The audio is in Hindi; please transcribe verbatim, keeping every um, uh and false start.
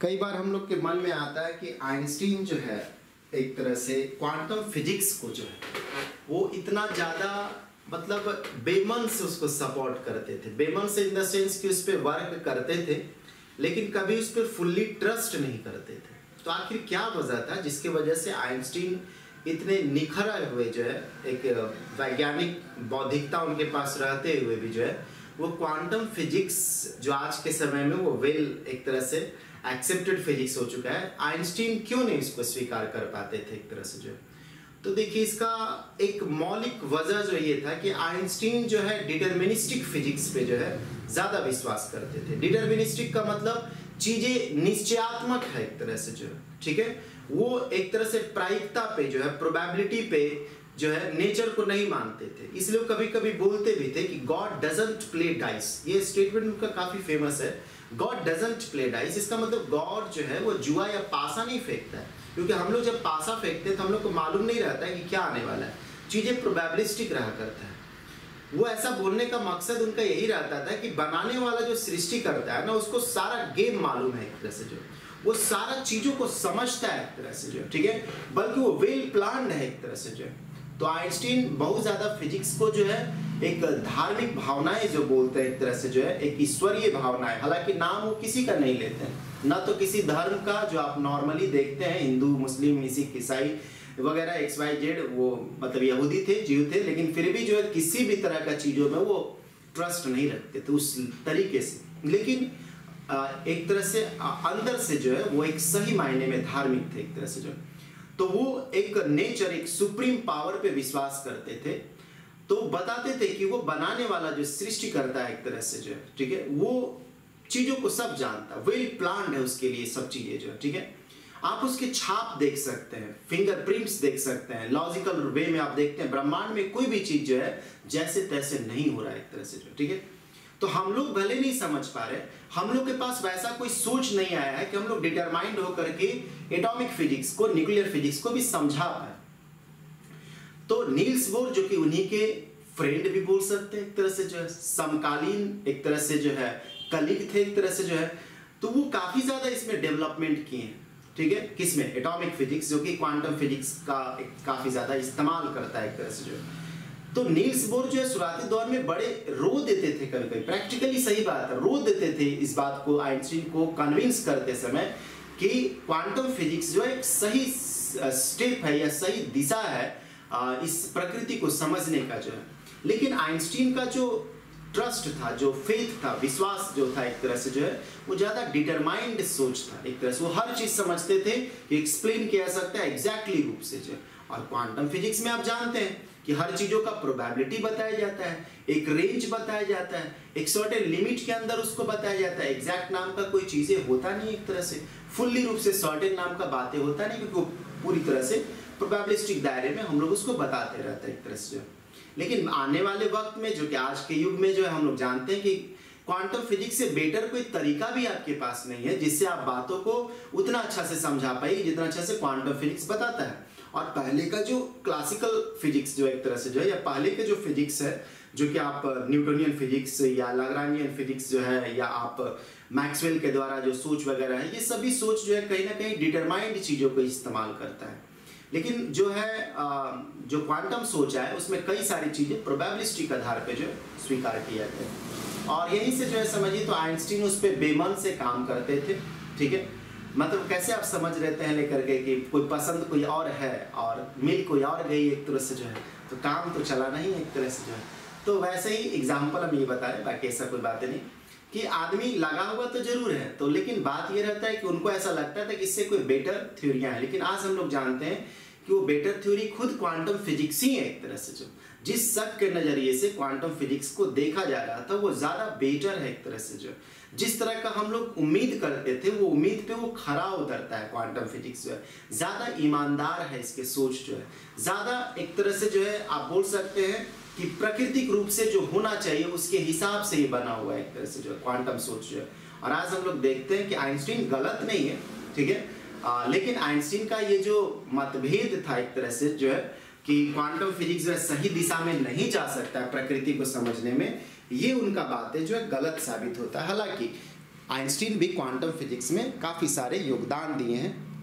कई बार हम लोग के मन में आता है कि आइंस्टीन जो है एक तरह से क्वांटम फिजिक्स को जो है वो इतना ज़्यादा मतलब बेमन से उसको सपोर्ट करते थे। बेमन से इन द सेंस कि उस पर वर्क करते थे लेकिन कभी उस पर फुल्ली ट्रस्ट नहीं करते थे। तो आखिर क्या वजह था जिसकी वजह से आइंस्टीन इतने निखरे हुए जो है एक वैज्ञानिक बौद्धिकता उनके पास रहते हुए भी जो है वो क्वांटम फिजिक्स जो आज के समय में वो वेल एक तरह से एक्सेप्टेड फिजिक्स हो चुका है, आइंस्टीन क्यों नहीं इसको स्वीकार कर पाते थे एक तरह से जो है। तो देखिए इसका एक मौलिक वजह जो ये था कि आइंस्टीन जो है डिटरमिनिस्टिक फिजिक्स पे जो है ज़्यादा विश्वास करते थे। डिटरमिनिस्टिक का मतलब चीज़ें निश्चयात्मक है एक तरह से जो है, ठीक है। वो एक तरह से प्रायिकता पे जो है प्रोबेबिलिटी पे जो है नेचर को नहीं मानते थे। इसलिए वो कभी कभी बोलते भी थे कि गॉड डजंट प्ले डाइस। ये स्टेटमेंट उनका काफ़ी फेमस है, गॉड डजंट प्ले डाइस। इसका मतलब गॉड जो है वो जुआ या पासा नहीं फेंकता है, क्योंकि हम लोग जब पासा फेंकते हैं तो हम लोग को मालूम नहीं रहता है कि क्या आने वाला है, चीज़ें प्रोबेबिलिस्टिक रहा करता है। वो ऐसा बोलने का मकसद उनका यही रहता था कि बनाने वाला जो सृष्टि करता है ना उसको सारा गेम मालूम है एक तरह से जो वो सारा चीज़ों को समझता है एक तरह से जो, ठीक है, बल्कि वो वेल प्लान्ड है एक तरह से जो। तो आइंस्टीन बहुत ज़्यादा फिजिक्स को जो है एक धार्मिक भावनाएं जो बोलते हैं एक तरह से जो है एक ईश्वरीय भावनाएं, हालांकि नाम वो किसी का नहीं लेते हैं, ना तो किसी धर्म का जो आप नॉर्मली देखते हैं हिंदू मुस्लिम सिख ईसाई वगैरह एक्स वाई जेड, वो मतलब यहूदी थे जीव थे, लेकिन फिर भी जो है किसी भी तरह का चीज़ों में वो ट्रस्ट नहीं रखते थे उस तरीके से। लेकिन एक तरह से अंदर से जो है वो एक सही मायने में धार्मिक थे एक तरह से जो। तो वो एक नेचर एक सुप्रीम पावर पे विश्वास करते थे। तो बताते थे कि वो बनाने वाला जो सृष्टि करता है एक तरह से जो है, ठीक है, वो चीज़ों को सब जानता, वेल प्लान्ड है उसके लिए सब चीज़ें जो है, ठीक है। आप उसके छाप देख सकते हैं, फिंगरप्रिंट्स देख सकते हैं, लॉजिकल वे में आप देखते हैं ब्रह्मांड में कोई भी चीज़ जो है जैसे तैसे नहीं हो रहा है एक तरह से जो, ठीक है। तो हम लोग भले नहीं समझ पा रहे, हम लोग के पास वैसा कोई सोच नहीं आया है कि हम लोग डिटरमाइंड होकर के एटॉमिक फिजिक्स को न्यूक्लियर फिजिक्स को भी समझा पाए। तो नील्स बोर जो कि उन्हीं के फ्रेंड भी बोल सकते हैं एक तरह से जो है, समकालीन एक तरह से जो है कलीग थे एक तरह से जो है, तो वो काफ़ी ज़्यादा इसमें डेवलपमेंट किए हैं, ठीक है, किसमें, एटॉमिक फिजिक्स जो कि क्वांटम फिजिक्स का काफ़ी ज़्यादा इस्तेमाल करता है एक तरह से जो है। तो नील्स बोर जो है शुरुआती दौर में बड़े रो देते थे, कभी कभी प्रैक्टिकली सही बात है, रो देते थे इस बात को आइंस्टीन को कन्विंस करते समय कि क्वांटम फिजिक्स जो है एक सही स्टेप है या सही दिशा है इस प्रकृति को समझने का जो है। लेकिन आइंस्टीन का जो ट्रस्ट था, जो फेथ था, विश्वास जो था एक तरह से जो है वो ज़्यादा डिटरमाइंड सोच था एक तरह से। वो हर चीज़ समझते थे कि एक्सप्लेन किया सकता है एग्जैक्टली रूप से जो। और क्वांटम फिजिक्स में आप जानते हैं कि हर चीज़ों का प्रोबेबिलिटी बताया जाता है, एक रेंज बताया जाता है, एक सर्टेन लिमिट के अंदर उसको बताया जाता है। एग्जैक्ट नाम का कोई चीज़ें होता नहीं एक तरह से, फुल्ली रूप से सर्टेन नाम का बातें होता नहीं, क्योंकि वो पूरी तरह से प्रोबेबिलिस्टिक दायरे में हम लोग उसको बताते रहते हैं एक तरह से। लेकिन आने वाले वक्त में जो कि आज के युग में जो है हम लोग जानते हैं कि क्वांटम फिजिक्स से बेटर कोई तरीका भी आपके पास नहीं है जिससे आप बातों को उतना अच्छा से समझा पाइए जितना अच्छा से क्वांटम फिजिक्स बताता है। और पहले का जो क्लासिकल फिजिक्स जो एक तरह से जो है या पहले के जो फिजिक्स है जो कि आप न्यूटोनियन फिजिक्स या लाग्रांजियन फिजिक्स जो है या आप मैक्सवेल के द्वारा जो सोच वगैरह है, ये सभी सोच जो है कहीं ना कहीं डिटरमाइंड चीज़ों को इस्तेमाल करता है। लेकिन जो है जो क्वांटम सोच है उसमें कई सारी चीज़ें प्रोबेबिलिस्टिक आधार पे जो स्वीकार किया गया। और यहीं से जो है समझिए तो आइंस्टीन उस पर बेमन से काम करते थे, ठीक है। मतलब कैसे आप समझ रहते हैं लेकर के कि कोई पसंद कोई और है और मिल कोई और गई एक तरह से जो है, तो काम तो चला नहीं एक तरह से जो है। तो वैसे ही एग्जाम्पल हम ये बता रहे, बाकी ऐसा कोई बात नहीं कि आदमी लगा हुआ तो जरूर है, तो लेकिन बात ये रहता है कि उनको ऐसा लगता था कि इससे कोई बेटर थ्योरियाँ हैं। लेकिन आज हम लोग जानते हैं कि वो बेटर थ्योरी खुद क्वांटम फिजिक्स ही है एक तरह से जो। जिस शक के नज़रिए से क्वांटम फिजिक्स को देखा जा रहा था वो ज़्यादा बेटर है एक तरह से जो। जिस तरह का हम लोग उम्मीद करते थे वो उम्मीद पे वो खरा उतरता है क्वांटम फिजिक्स जो है। ज़्यादा ईमानदार है इसके सोच जो है, ज़्यादा एक तरह से जो है आप बोल सकते हैं कि प्राकृतिक रूप से जो होना चाहिए उसके हिसाब से ही बना हुआ है एक तरह से जो क्वांटम सोच जो है। और आज हम लोग देखते हैं कि आइंस्टीन गलत नहीं है, ठीक है, आ, लेकिन आइंस्टीन का ये जो मतभेद था एक तरह से जो है कि क्वांटम फिजिक्स जो है सही दिशा में नहीं जा सकता है प्रकृति को समझने में, ये उनका बातें जो है गलत साबित होता है। हालांकि आइंस्टीन भी क्वांटम फिजिक्स में काफ़ी सारे योगदान दिए हैं।